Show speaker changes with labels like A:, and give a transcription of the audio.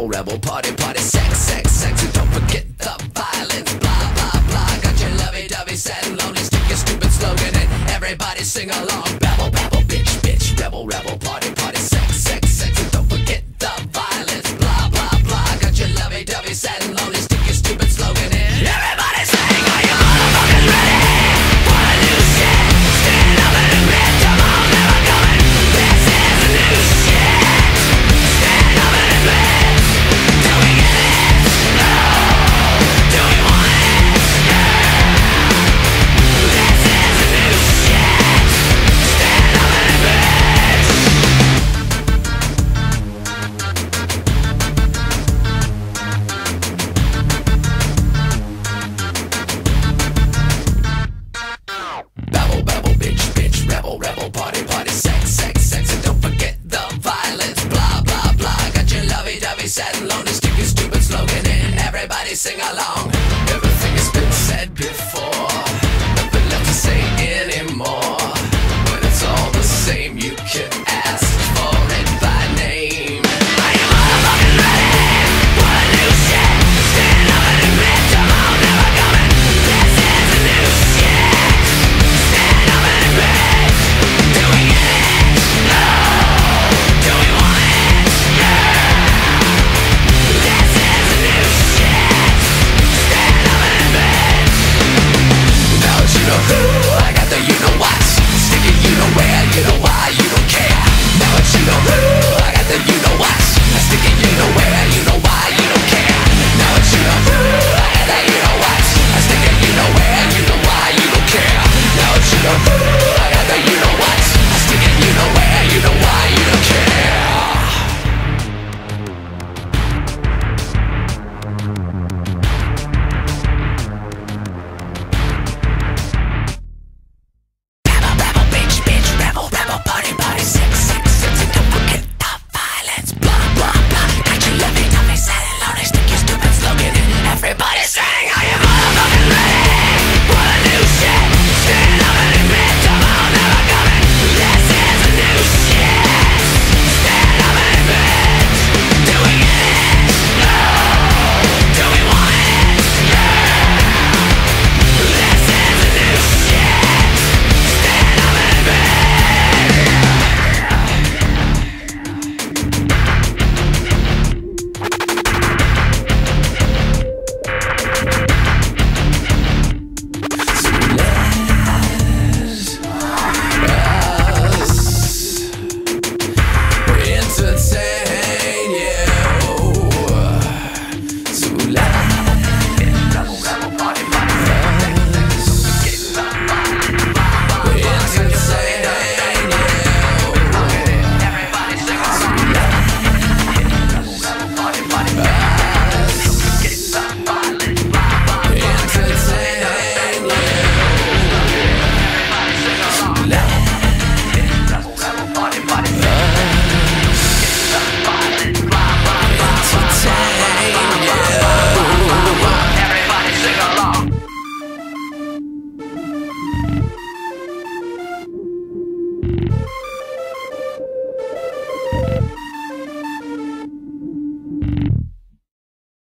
A: rebel, rebel, party, party, sex, sex, sex, and don't forget the violence, blah, blah, blah. Got your lovey-dovey, sad and lonely, stick your stupid slogan and everybody sing along. Babble, babble, bitch, bitch, rebel, rebel, party, party, sex, sex, sex, and don't forget the violence, blah, blah, blah. Got your lovey-dovey, sad and lonely, stick your stupid slogan in everybody sing. Are you motherfuckers ready for the new shit? Stand up and admit, come on, never coming. This is the new shit. Stand up and admit. Do we get it? No. Do we want it? Yeah. This is the new shit. Stand up and admit. Babble, babble, bitch, bitch, rebel, rebel, party, party, sex, sex, sex, and don't forget the violence, blah, blah, blah. Got your lovey-dovey, sad and lonely, stick your stupid slogan in, everybody sing along. Everything has been said before.